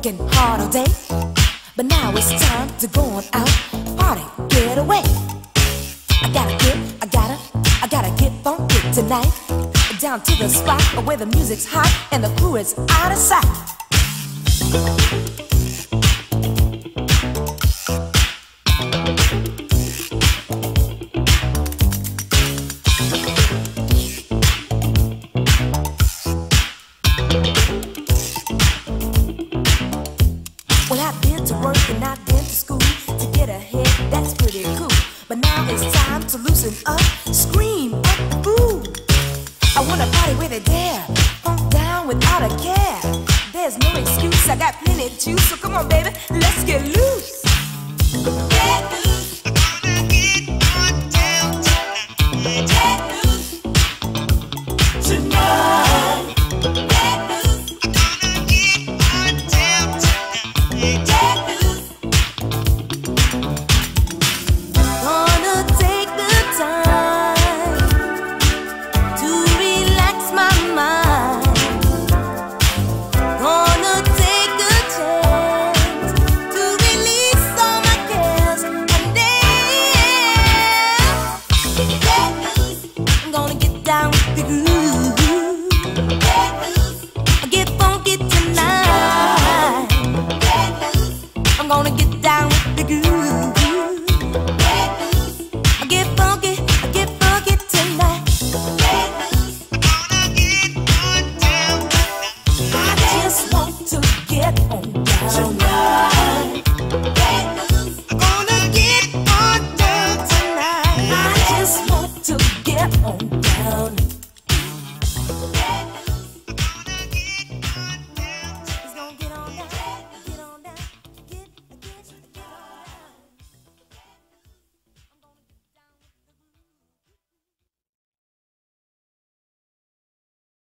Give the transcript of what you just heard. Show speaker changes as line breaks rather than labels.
working hard all day, but now it's time to go on out, party, get away. I gotta get funky tonight, down to the spot where the music's hot and the crew is out of sight. Well, I've been to work and I've been to school to get ahead, that's pretty cool. But now it's time to loosen up, scream at the fool. I wanna party with it dare, funk down without a care. There's no excuse, I got plenty of juice, so come on baby, let's get loose. Get